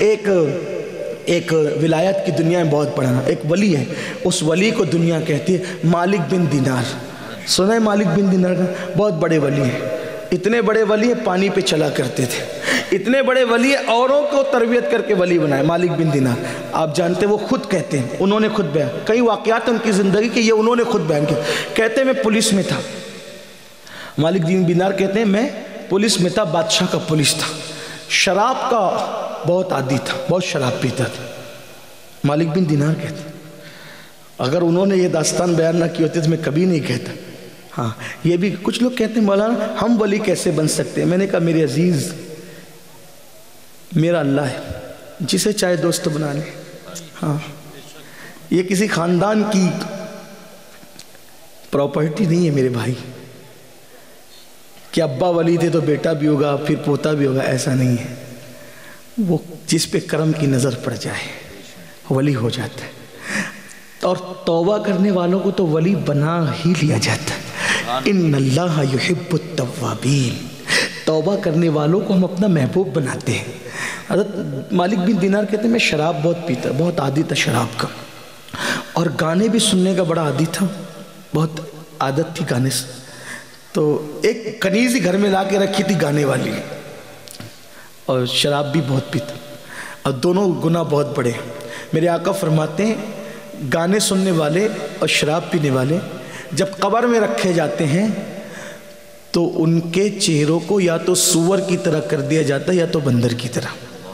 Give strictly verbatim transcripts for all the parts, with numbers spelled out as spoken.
ایک ایک ولایت کی دنیا میں بہت بڑا ایک ولی ہے، اس ولی کو دنیا کہتی ہے مالک بن دینار. سنا ہے مالک بن دینار کا؟ بہت بڑے ولی ہیں، اتنے بڑے ولی ہیں پانی پہ چلا کرتے تھے، اتنے بڑے ولی ہیں اوروں کو تربیت کر کے ولی بنائے. مالک بن دینار آپ جانتے ہیں، وہ خود کہتے ہیں، انہوں نے خود بیان، کئی واقعات ان کی زندگی کے یہ انہوں نے خود بیان کیا. کہتے ہیں میں پولیس میں تھا. مالک بن دینار کہتے ہیں میں پولیس میں تھا، بادشاہ کا پولیس تھا، شراب کا بہت عادی تھا، بہت شراب پیتا تھا. مالک بن دینار کہتے ہیں اگر انہوں نے یہ داستان بیان نہ کی ہوتی تو میں کبھی نہیں کہتا. ہاں یہ بھی کچھ لوگ کہتے ہیں مولانا ہم ولی کیسے بن سکتے ہیں؟ میں نے کہا میرے عزیز میرا اللہ ہے، جسے چاہے دوست بنا لے. ہاں یہ کسی خاندان کی پراپرٹی نہیں ہے میرے بھائی کہ ابا ولی تھے تو بیٹا بھی ہوگا پھر پوتا بھی ہوگا، ایسا نہیں ہے. وہ جس پہ کرم کی نظر پڑ جائے ولی ہو جاتا ہے، اور توبہ کرنے والوں کو تو ولی بنا ہی لیا جاتا ہے. ان اللہ یحب التوابین، توبہ کرنے والوں کو ہم اپنا محبوب بناتے ہیں. حضرت مالک بن دینار کہتے ہیں میں شراب بہت پیتا، بہت عادی تھا شراب کا، اور گانے بھی سننے کا بڑا عادی تھا، بہت عادت تھی گانے سے. تو ایک کنیز ہی گھر میں لا کے رکھی تھی گانے والی، اور شراب بھی بہت پیتا، اور دونوں گناہ بہت بڑے. میرے آقا فرماتے ہیں گانے سننے والے اور شراب پینے والے جب قبر میں رکھے جاتے ہیں تو ان کے چہروں کو یا تو سور کی طرح کر دیا جاتا ہے یا تو بندر کی طرح،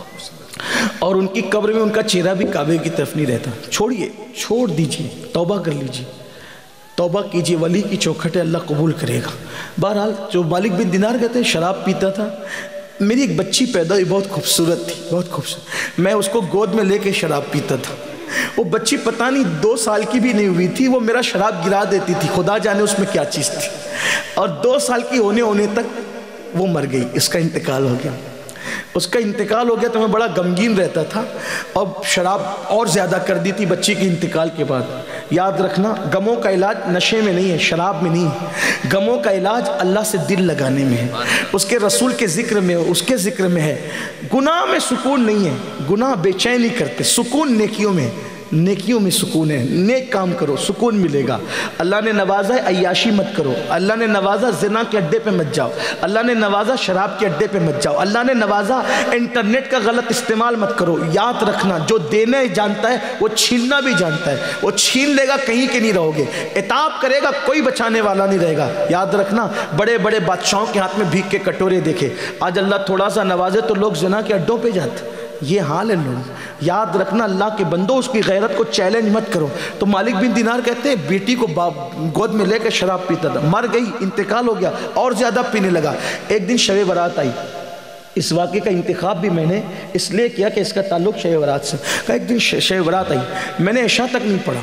اور ان کی قبر میں ان کا چہرہ بھی کعبے کی طرف نہیں رہتا. چھوڑیے، چھوڑ دیجیے، توبہ کر لیجیے، توبہ کیجیے، ولی کی چوکھٹ ہے، اللہ قبول کرے گا. بہرحال جو مالک بن دینار کہتے ہیں شراب پیتا تھا. میری ایک بچی پیدا ہوئی، بہت خوبصورت تھی، بہت خوبصورت. میں اس کو گود میں لے کے شراب پیتا تھا. وہ بچی پتہ نہیں دو سال کی بھی نہیں ہوئی تھی، وہ میرا شراب گرا دیتی تھی، خدا جانے اس میں کیا چیز تھی. اور دو سال کی ہونے ہونے تک وہ مر گئی، اس کا انتقال ہو گیا. اس کا انتقال ہو گیا تو میں بڑا غمگین رہتا تھا، اور شراب اور زیادہ کر دی تھی بچی کے انتقال کے بعد. یاد رکھنا غموں کا علاج نشے میں نہیں ہے، شراب میں نہیں ہے. غموں کا علاج اللہ سے دل لگانے میں ہے، اس کے رسول کے ذکر میں، اس کے ذکر میں ہے. گناہ میں سکون نہیں ہے، گناہ بے چینی کرتے، سکون نیکیوں میں، نیکیوں میں سکون ہے. نیک کام کرو سکون ملے گا. اللہ نے نوازا ہے عیاشی مت کرو، اللہ نے نوازا زنا کے اڈے پہ مت جاؤ، اللہ نے نوازا شراب کے اڈے پہ مت جاؤ، اللہ نے نوازا انٹرنیٹ کا غلط استعمال مت کرو. یاد رکھنا جو دینے جانتا ہے وہ چھیننا بھی جانتا ہے، وہ چھین لے گا کہیں کے نہیں رہو گے، عتاب کرے گا کوئی بچانے والا نہیں رہے گا. یاد رکھنا بڑے بڑے بادشاہوں کے ہاتھ میں بھیک کے کٹورے دیکھے، آج اللہ تھوڑا سا نوازے تو لوگ زنا کے اڈوں پہ جاتے. یہ حال ہے لوگ. یاد رکھنا اللہ کے بندوں اس کی غیرت کو چیلنج مت کرو. تو مالک بن دینار کہتے ہیں بیٹی کو گود میں لے کے شراب پیتا تھا، مر گئی، انتقال ہو گیا، اور زیادہ پینے لگا. ایک دن شب برات آئی. اس واقعے کا انتخاب بھی میں نے اس لیے کیا کہ اس کا تعلق شب برات سے. ایک دن شب برات آئی، میں نے عشاء تک نہیں پڑھا،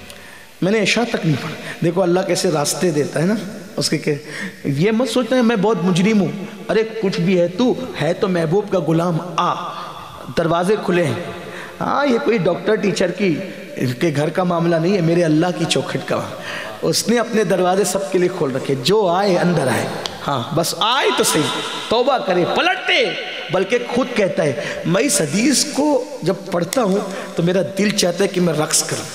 میں نے عشاء تک نہیں پڑھا. دیکھو اللہ کیسے راستے دیتا ہے نا. اس کے کہ یہ مت سوچنا ہے میں بہت مجرم ہوں، ارے کچھ بھی ہے، تو ہے تو محبوب کا غلام، آ دروازے کھلے ہیں. ہاں یہ کوئی ڈاکٹر ٹیچر کی کے گھر کا معاملہ نہیں ہے، میرے اللہ کی چوکھٹ کا. اس نے اپنے دروازے سب کے لیے کھول رکھے، جو آئے اندر آئے. ہاں بس آئے تو صحیح، توبہ کرے، پلٹے. بلکہ خود کہتا ہے میں اس حدیث کو جب پڑھتا ہوں تو میرا دل چاہتا ہے کہ میں رقص کروں.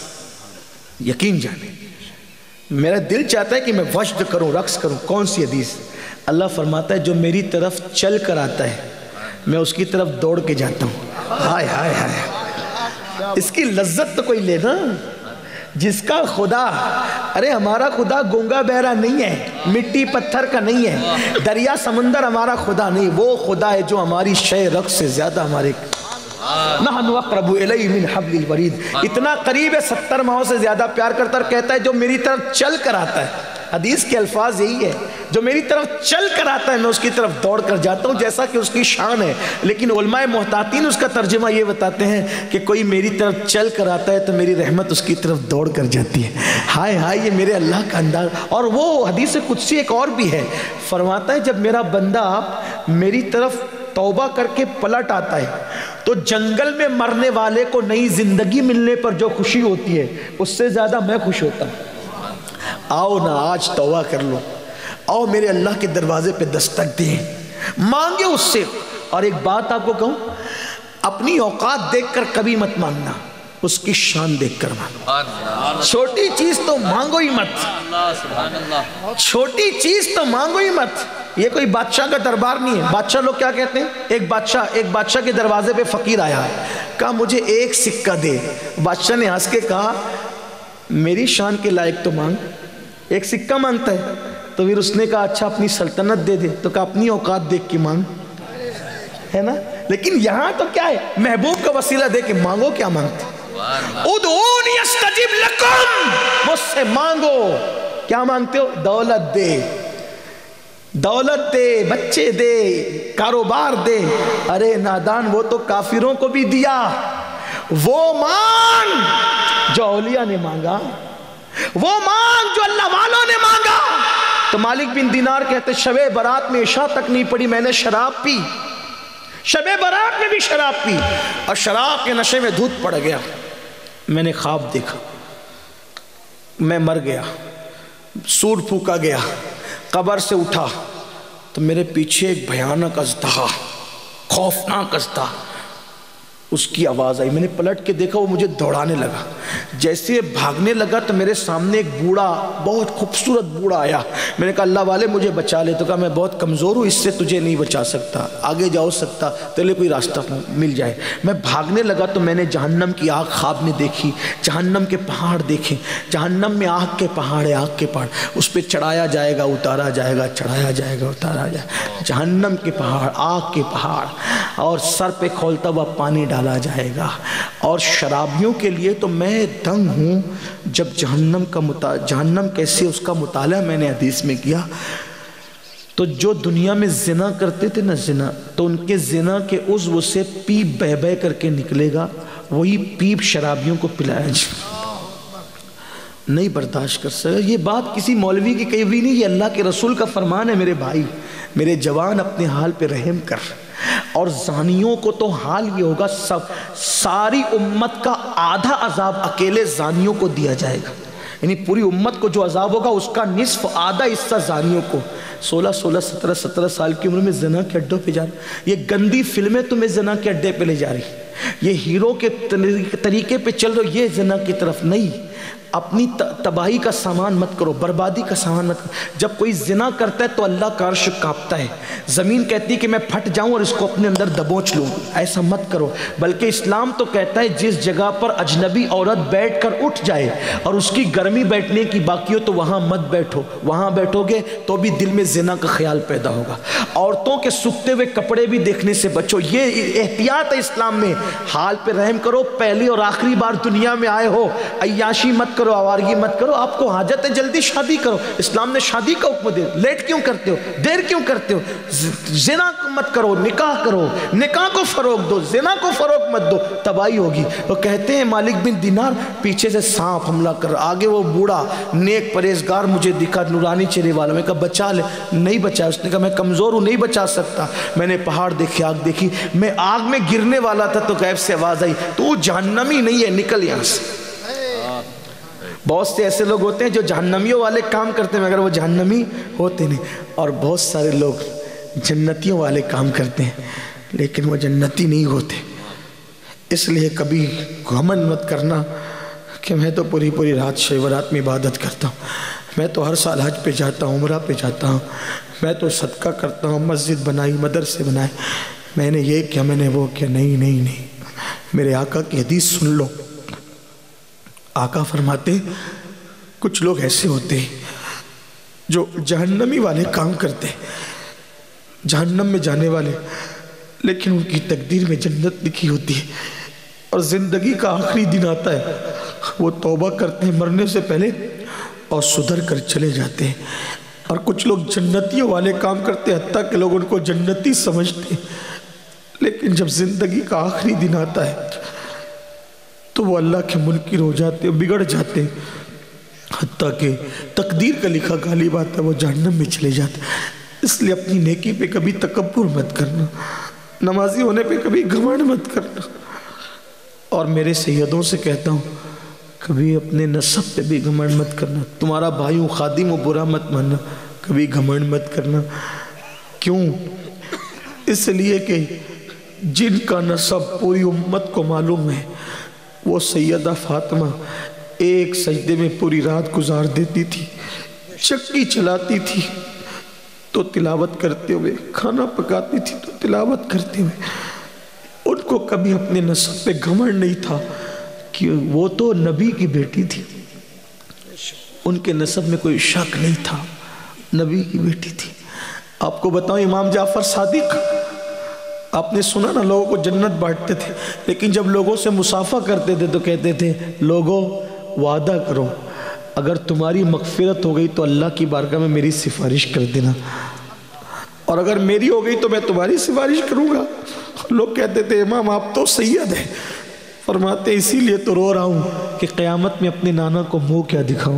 یقین جانے میرا دل چاہتا ہے کہ میں وجد کروں، رقص کروں. کون سی حدیث؟ اللہ فرماتا ہے جو میری طرف چل کر آتا ہے میں اس کی طرف دوڑ کے جاتا ہوں. ہائے ہائے ہائے، اس کی لذت تو کوئی لے نا. جس کا خدا، ارے ہمارا خدا گونگا بہرا نہیں ہے، مٹی پتھر کا نہیں ہے، دریا سمندر ہمارا خدا نہیں. وہ خدا ہے جو ہماری شے رقص سے زیادہ ہمارے نحن اقرب الیہ من حبل الورید، اتنا قریب ہے، ستر ماہوں سے زیادہ پیار کرتا ہے. کہتا ہے جو میری طرف چل کر آتا ہے، حدیث کے الفاظ یہی ہے، جو میری طرف چل کر آتا ہے میں اس کی طرف دوڑ کر جاتا ہوں، جیسا کہ اس کی شان ہے. لیکن علماء محتاطین اس کا ترجمہ یہ بتاتے ہیں کہ کوئی میری طرف چل کر آتا ہے تو میری رحمت اس کی طرف دوڑ کر جاتی ہے. ہائے ہائے، یہ میرے اللہ کا انداز. اور وہ حدیث قدسی ایک اور بھی ہے، فرماتا ہے جب میرا بندہ میری طرف توبہ کر کے پلٹ آتا ہے تو جنگل میں مرنے والے کو نئی زندگی ملنے پر جو خوشی ہوتی ہے اس سے زیادہ میں خوش ہوتا ہوں. آؤ نا آج توبہ کر لو، آؤ میرے اللہ کے دروازے پہ دستک دیں، مانگے اس سے. اور ایک بات آپ کو کہوں، اپنی اوقات دیکھ کر کبھی مت مانگنا، اس کی شان دیکھ کر مانگو۔ چھوٹی چیز تو مانگو ہی مت، چھوٹی چیز تو مانگو ہی مت۔ یہ کوئی بادشاہ کا دربار نہیں ہے۔ بادشاہ لوگ کیا کہتے ہیں؟ ایک بادشاہ ایک بادشاہ کے دروازے پہ فقیر آیا، کہا مجھے ایک سکہ دے۔ بادشاہ نے ہنس کے کہا میری شان کے لائق تو مانگ، ایک سکہ مانگتا ہے؟ تو پھر اس نے کہا اچھا اپنی سلطنت دے دے، تو کہا اپنی اوقات دیکھ کے مانگ، ہے نا؟ لیکن یہاں تو کیا ہے، محبوب کا وسیلہ دے کے مانگو، کیا مانگتے؟ ادعونی استجب لکم، مجھ سے مانگو۔ کیا مانگتے ہو؟ دولت دے، دولت دے، بچے دے، کاروبار دے۔ ارے نادان، وہ تو کافروں کو بھی دیا، وہ مانگ جو اولیاء نے مانگا، وہ مانگ جو اللہ والوں نے مانگا۔ تو مالک بن دینار کہتے شب برات میں عشاء تک نہیں پڑی، میں نے شراب پی، شب برات میں بھی شراب پی، اور شراب کے نشے میں دھوت پڑ گیا۔ میں نے خواب دیکھا، میں مر گیا، سور پھونکا گیا، قبر سے اٹھا تو میرے پیچھے ایک بھیانک اژدہا، خوفناک اژدہا، اس کی آواز آئی۔ میں نے پلٹ کے دیکھا، وہ مجھے دوڑانے لگا۔ جیسے بھاگنے لگا تو میرے سامنے ایک بوڑھا، بہت خوبصورت بوڑھا آیا۔ میں نے کہا اللہ والے مجھے بچا لے۔ تو کہا میں بہت کمزور ہوں، اس سے تجھے نہیں بچا سکتا، آگے جاؤ سکتا تیرے کوئی راستہ مل جائے۔ میں بھاگنے لگا تو میں نے جہنم کی آگ خواب میں دیکھی، جہنم کے پہاڑ دیکھے۔ جہنم میں آگ کے پہاڑ ہے، آگ کے پہاڑ، اس پہ چڑھایا جائے گا، اتارا جائے گا، چڑھایا جائے گا، اتارا جائے گا۔ جہنم کے پہاڑ، آگ کے پہاڑ، اور سر پہ کھولتا ہوا پانی ڈالا جائے گا۔ اور شرابیوں کے لیے تو میں دنگ ہوں۔ جب جہنم کا مطالعہ، جہنم کیسے اس کا مطالعہ میں نے حدیث میں کیا، تو جو دنیا میں زنا کرتے تھے نا، زنا، تو ان کے زنا کے عضو سے پیپ بہ بہ کر کے نکلے گا، وہی پیپ شرابیوں کو پلایا جائے۔ نہیں برداشت کر سکتا۔ یہ بات کسی مولوی کی کہی ہوئی نہیں، یہ اللہ کے رسول کا فرمان ہے۔ میرے بھائی، میرے جوان، اپنے حال پہ رحم کر۔ اور زانیوں کو تو حال یہ ہوگا، سب ساری امت کا آدھا عذاب اکیلے زانیوں کو دیا جائے گا، یعنی پوری امت کو جو عذاب ہوگا اس کا نصف، آدھا حصہ زانیوں کو۔ سولہ سولہ سترہ سترہ سال کی عمر میں زنا کے اڈوں پہ جا رہی، یہ گندی فلمیں تمہیں زنا کے اڈے پہ لے جا رہی، یہ ہیرو کے طریقے پہ چل رہے، یہ زنا کی طرف نہیں۔ اپنی تباہی کا سامان مت کرو، بربادی کا سامان مت کرو۔ جب کوئی زنا کرتا ہے تو اللہ کا عرش کانپتا ہے، زمین کہتی ہے کہ میں پھٹ جاؤں اور اس کو اپنے اندر دبوچ لوں۔ ایسا مت کرو، بلکہ اسلام تو کہتا ہے جس جگہ پر اجنبی عورت بیٹھ کر اٹھ جائے اور اس کی گرمی بیٹھنے کی باقی ہو تو وہاں مت بیٹھو، وہاں بیٹھو گے تو بھی دل میں زنا کا خیال پیدا ہوگا۔ عورتوں کے سکتے ہوئے کپڑے بھی دیکھنے سے بچو، یہ احتیاط ہے اسلام میں۔ حال پہ رحم کرو، پہلی اور آخری بار دنیا میں آئے ہو، عیاشی مت کرو، آوارگی مت کرو۔ آپ کو حاجت ہے جلدی شادی کرو، اسلام نے شادی کا حکم دے، لیٹ کیوں کرتے ہو، دیر کیوں کرتے ہو؟ زنا مت کرو، نکاح کرو، نکاح کو فروغ دو، زنا کو فروغ مت دو، تباہی ہوگی۔ وہ کہتے ہیں مالک بن دینار، پیچھے سے سانپ حملہ کر، آگے وہ بوڑھا نیک پرہیزگار مجھے دکھا، نورانی چہرے والا۔ میں کہا بچا لے، نہیں بچا۔ اس نے کہا میں کمزور ہوں، نہیں بچا سکتا۔ میں نے پہاڑ دیکھے، آگ دیکھی، میں آگ میں گرنے والا تھا تو غیب سے آواز آئی تو جہنمی نہیں ہے، نکل یہاں سے۔ بہت سے ایسے لوگ ہوتے ہیں جو جہنمیوں والے کام کرتے ہیں مگر وہ جہنمی ہوتے نہیں، اور بہت سارے لوگ جنتیوں والے کام کرتے ہیں لیکن وہ جنتی نہیں ہوتے۔ اس لیے کبھی گھمنڈ مت کرنا کہ میں تو پوری پوری رات شب رات میں عبادت کرتا ہوں، میں تو ہر سال حج پہ جاتا ہوں، عمرہ پہ جاتا ہوں، میں تو صدقہ کرتا ہوں، مسجد بنائی، مدرسے بنائے، میں نے یہ کیا، میں نے وہ کیا۔ نہیں نہیں نہیں، میرے آقا کی حدیث سن لو۔ آقا فرماتے کچھ لوگ ایسے ہوتے ہیں جو جہنمی والے کام کرتے ہیں، جہنم میں جانے والے، لیکن ان کی تقدیر میں جنت لکھی ہوتی ہے، اور زندگی کا آخری دن آتا ہے، وہ توبہ کرتے ہیں مرنے سے پہلے اور سدھر کر چلے جاتے ہیں۔ اور کچھ لوگ جنتیوں والے کام کرتے ہیں، حتیٰ کہ لوگ ان کو جنتی سمجھتے ہیں، لیکن جب زندگی کا آخری دن آتا ہے تو وہ اللہ کے منکر ہو جاتے ہیں، بگڑ جاتے ہیں، حتیٰ کہ تقدیر کا لکھا غالب آتا ہے، وہ جہنم میں چلے جاتے ہیں۔ اس لیے اپنی نیکی پہ کبھی تکبر مت کرنا، نمازی ہونے پہ کبھی گھمنڈ مت کرنا، اور میرے سیدوں سے کہتا ہوں کبھی اپنے نسب پہ بھی گھمنڈ مت کرنا، تمہارا بھائی ہوں، خادم ہوں، برا مت ماننا، کبھی گھمنڈ مت کرنا۔ کیوں؟ اس لیے کہ جن کا نسب پوری امت کو معلوم ہے، وہ سیدہ فاطمہ ایک سجدے میں پوری رات گزار دیتی تھی، چکی چلاتی تھی تو تلاوت کرتے ہوئے، کھانا پکاتی تھی تو تلاوت کرتے ہوئے۔ ان کو کبھی اپنے نسب پہ گھمنڈ نہیں تھا کہ وہ تو نبی کی بیٹی تھی، ان کے نسب میں کوئی شک نہیں تھا، نبی کی بیٹی تھی۔ آپ کو بتاؤں، امام جعفر صادق، آپ نے سنا نا لوگوں کو جنت بانٹتے تھے، لیکن جب لوگوں سے مصافحہ کرتے تھے تو کہتے تھے لوگوں وعدہ کرو اگر تمہاری مغفرت ہو گئی تو اللہ کی بارگاہ میں میری سفارش کر دینا، اور اگر میری ہو گئی تو میں تمہاری سفارش کروں گا۔ لوگ کہتے تھے امام آپ تو سید ہیں، فرماتے اسی لیے تو رو رہا ہوں کہ قیامت میں اپنے نانا کو منہ کیا دکھاؤں،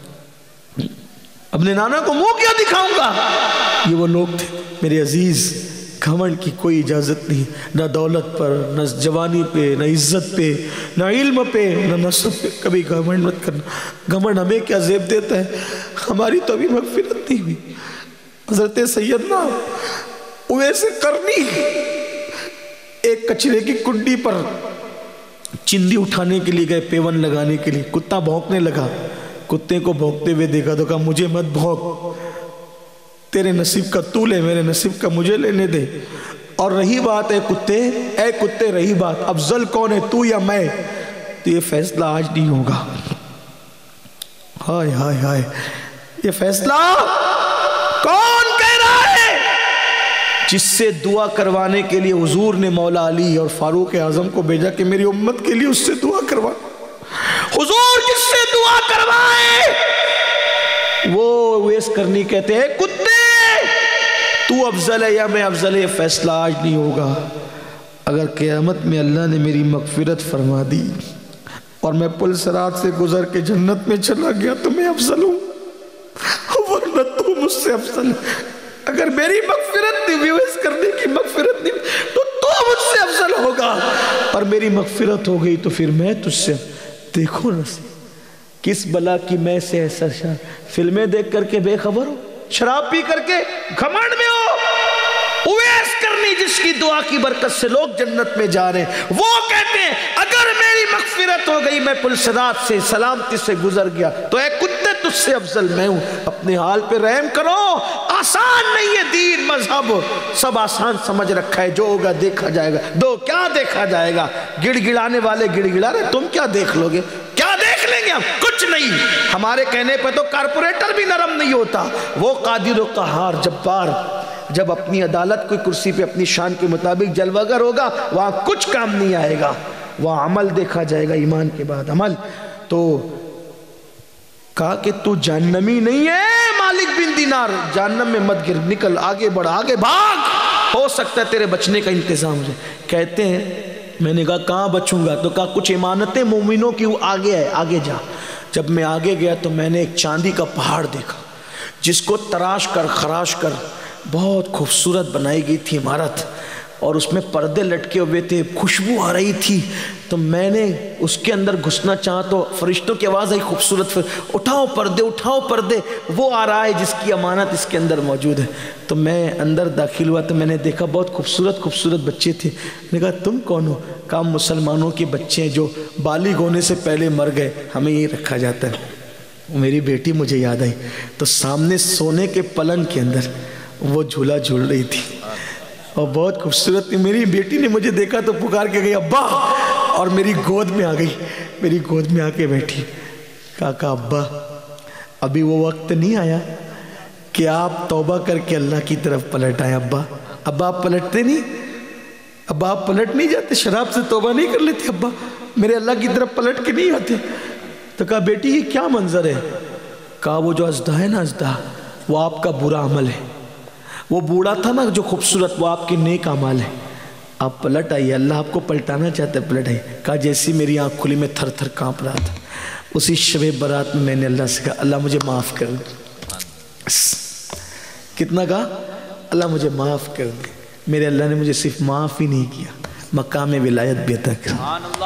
اپنے نانا کو منہ کیا دکھاؤں گا۔ یہ وہ لوگ تھے میرے عزیز، گھمنڈ کی کوئی اجازت نہیں، نہ دولت پر، نہ جوانی پہ، نہ عزت پہ، نہ علم پہ، نہ نسب پہ، کبھی گھمنڈ مت کرنا۔ گھمنڈ ہمیں کیا زیب دیتا ہے، ہماری تو ابھی مغفرت نہیں ہوئی۔ حضرت سیدنا اویس قرنی ایک کچرے کی کنڈی پر چندی اٹھانے کے لیے گئے، پیون لگانے کے لیے، کتا بھونکنے لگا، کتے کو بھونکتے ہوئے دیکھا تو کہا مجھے مت بھونک، تیرے نصیب کا تو لے، میرے نصیب کا مجھے لینے دے۔ اور رہی بات اے کتے، اے کتے رہی بات افضل کون ہے تو یا میں، تو یہ فیصلہ آج نہیں ہوگا۔ ہائے ہائے ہائے، یہ فیصلہ کون کہہ رہا ہے؟ جس سے دعا کروانے کے لیے حضور نے مولا علی اور فاروق اعظم کو بھیجا کہ میری امت کے لیے اس سے دعا کروا۔ حضور جس سے دعا کروائے وہ اویس قرنی کہتے ہیں کتے تو افضل ہے یا میں افضل ہے، فیصلہ آج نہیں ہوگا۔ اگر قیامت میں اللہ نے میری مغفرت فرما دی اور میں پل صراط سے گزر کے جنت میں چلا گیا تو میں افضل ہوں، ورنہ تو مجھ سے افضل ہے۔ اگر میری مغفرت نہیں، اویس قرنی کی مغفرت نہیں، تو تو مجھ سے افضل ہوگا، اور میری مغفرت ہو گئی تو پھر میں تجھ سے۔ دیکھو نا کس بلا کی میں سے ایسا شان، فلمیں دیکھ کر کے بے خبر ہو، شراب پی کر کے گھمنڈ میں ہو۔ اویس قرنی جس کی دعا کی برکت سے لوگ جنت میں جا رہے ہیں، وہ کہتے ہیں اگر میری مغفرت ہو گئی، میں پل صراط سے سلامتی سے گزر گیا تو اے کتے تجھ سے افضل میں ہوں۔ اپنے حال پہ رحم کرو، آسان نہیں ہے دین مذہب، سب آسان سمجھ رکھا ہے، جو ہوگا دیکھا جائے گا۔ دو کیا دیکھا جائے گا، گڑ گڑانے والے گڑ گڑا رہے، تم کیا دیکھ لو گے، کیا دیکھ لیں گے ہم، کچھ نہیں۔ ہمارے کہنے پہ تو کارپوریٹر بھی نرم نہیں ہوتا، وہ قادر و قہار جبار جب اپنی عدالت کوئی کرسی پہ اپنی شان کے مطابق جلوہ گر ہوگا، وہاں کچھ کام نہیں آئے گا، وہاں عمل دیکھا جائے گا، ایمان کے بعد عمل۔ تو کہا کہ تو جہنمی نہیں ہے مالک بن دینار، جہنم میں مت گر، نکل، آگے بڑھ، آگے بھاگ، ہو سکتا ہے تیرے بچنے کا انتظام ہو جائے۔ کہتے ہیں میں نے کہا کہاں بچوں گا، تو کہا کچھ امانتیں مومنوں کی آگے ہے، آگے جا۔ جب میں آگے گیا تو میں نے ایک چاندی کا پہاڑ دیکھا جس کو تراش کر خراش کر بہت خوبصورت بنائی گئی تھی عمارت، اور اس میں پردے لٹکے ہوئے تھے، خوشبو آ رہی تھی۔ تو میں نے اس کے اندر گھسنا چاہا تو فرشتوں کی آواز آئی خوبصورت، اٹھاؤ پردے، اٹھاؤ پردے، وہ آ رہا ہے جس کی امانت اس کے اندر موجود ہے۔ تو میں اندر داخل ہوا تو میں نے دیکھا بہت خوبصورت خوبصورت بچے تھے۔ میں نے کہا تم کون ہو؟ کہا مسلمانوں کے بچے ہیں جو بالغ ہونے سے پہلے مر گئے، ہمیں یہ رکھا جاتا ہے۔ میری بیٹی مجھے یاد آئی، تو سامنے سونے کے پلنگ کے اندر وہ جھولا جھول رہی تھی اور بہت خوبصورت تھی۔ میری بیٹی نے مجھے دیکھا تو پکار کے گئی ابا، اور میری گود میں آ گئی، میری گود میں آ کے بیٹھی۔ کہا کہ ابا ابھی وہ وقت نہیں آیا کہ آپ توبہ کر کے اللہ کی طرف پلٹ آئے۔ ابا ابا آپ پلٹتے نہیں، ابا آپ پلٹ نہیں جاتے، شراب سے توبہ نہیں کر لیتے ابا، میرے اللہ کی طرف پلٹ کے نہیں آتے۔ تو کہا بیٹی یہ کیا منظر ہے؟ کہا وہ جو ازدہ ہے نا، ازدہ وہ آپ کا برا عمل ہے، وہ بوڑھا تھا نا جو خوبصورت، وہ آپ کے نیک اعمال ہے، آپ پلٹ آئیے، اللہ آپ کو پلٹانا چاہتا ہے، پلٹ آئیے۔ کہا جیسی میری آنکھ کھلی میں تھر تھر کانپ رہا تھا، اسی شب برات میں میں نے اللہ سے کہا اللہ مجھے معاف کر دے۔ کتنا کہا اللہ مجھے معاف کر دے۔ میرے اللہ نے مجھے صرف معاف ہی نہیں کیا، مقام ولایت بھی عطا کر۔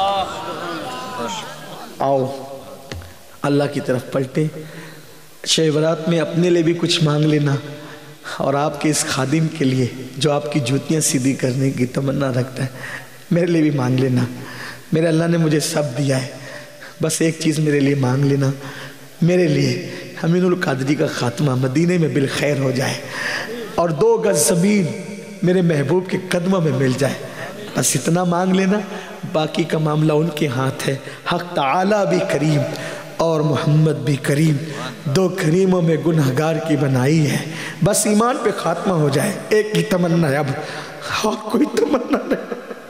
آؤ اللہ کی طرف پلٹے، شب برات میں اپنے لیے بھی کچھ مانگ لینا، اور آپ کے اس خادم کے لیے جو آپ کی جوتیاں سیدھی کرنے کی تمنا رکھتا ہے، میرے لیے بھی مانگ لینا. میرے اللہ نے مجھے سب دیا ہے، بس ایک چیز میرے لیے مانگ لینا، میرے لیے امین القادری کا خاتمہ مدینے میں بالخیر ہو جائے اور دو گز زمین میرے محبوب کے قدموں میں مل جائے. بس اتنا مانگ لینا، باقی کا معاملہ ان کے ہاتھ ہے. حق تعالیٰ بھی کریم اور محمد بھی کریم، دو کریموں میں گنہگار کی بنائی ہے. بس ایمان پہ خاتمہ ہو جائے، ایک ہی تمنا ہے، اب اور کوئی تمنا نہیں،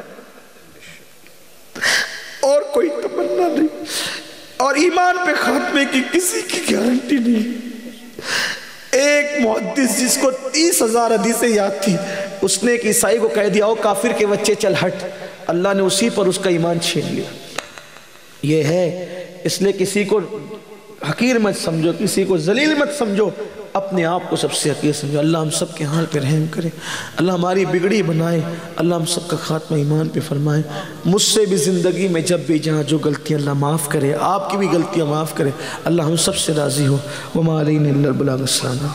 اور کوئی تمنا نہیں، اور ایمان پہ خاتمے کی کسی کی گارنٹی نہیں. ایک محدث جس کو تیس ہزار حدیثیں یاد تھی، اس نے ایک عیسائی کو کہہ دیا او کافر کے بچے چل ہٹ، اللہ نے اسی پر اس کا ایمان چھین لیا. یہ ہے، اس لیے کسی کو حقیر مت سمجھو، کسی کو ذلیل مت سمجھو، اپنے آپ کو سب سے حقیر سمجھو. اللہ ہم سب کے حال پہ رحم کرے، اللہ ہماری بگڑی بنائے، اللہ ہم سب کا خاتمہ ایمان پہ فرمائے. مجھ سے بھی زندگی میں جب بھی جہاں جو غلطیاں اللہ معاف کرے، آپ کی بھی غلطیاں معاف کرے، اللہ ہم سب سے راضی ہو. وما علینا الا البلاغ. السلام.